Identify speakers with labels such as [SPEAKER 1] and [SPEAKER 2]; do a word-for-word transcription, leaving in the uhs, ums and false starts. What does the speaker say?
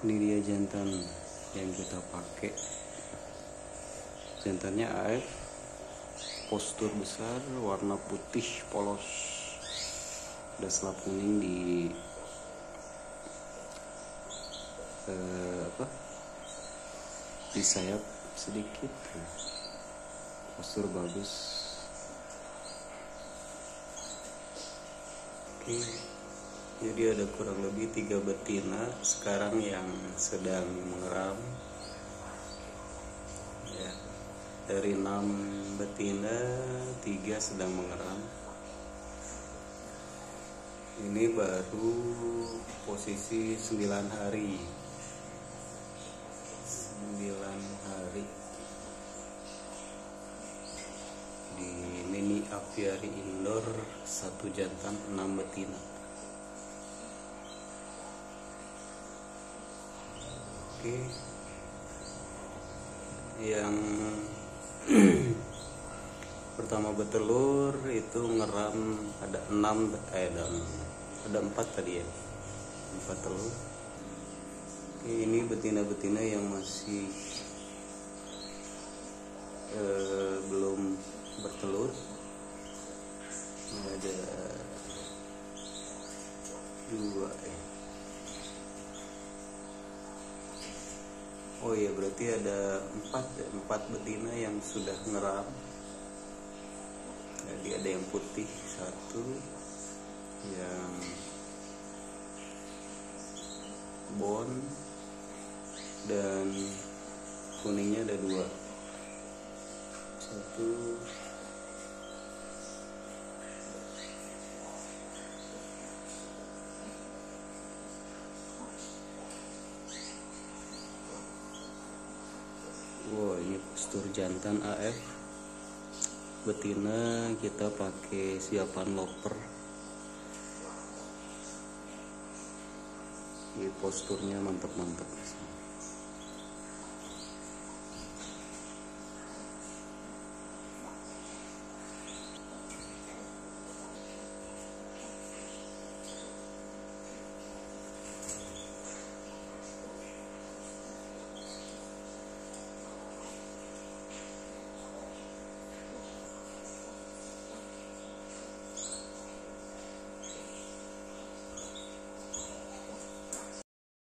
[SPEAKER 1] Ini dia jantan yang kita pakai. Jantannya A F, postur besar, warna putih polos, ada selap kuning di eh, apa di sayap sedikit. Postur bagus. Oke, jadi ada kurang lebih tiga betina sekarang yang sedang mengeram. Ya, dari enam betina, tiga sedang mengeram. Ini baru posisi sembilan hari. sembilan hari di mini apiari indoor, satu jantan enam betina. Oke, yang pertama bertelur itu ngeram ada enam eh ada, ada empat tadi ya, empat telur. Oke, ini betina-betina yang masih eh, belum bertelur. Ini ada dua ya. Oh iya, berarti ada empat ya, empat betina yang sudah ngeram. Jadi ada yang putih satu, yang bon, dan kuningnya ada dua. Satu, wow, ini postur jantan A F. Betina kita pakai siapan loper. Ini posturnya mantap-mantap.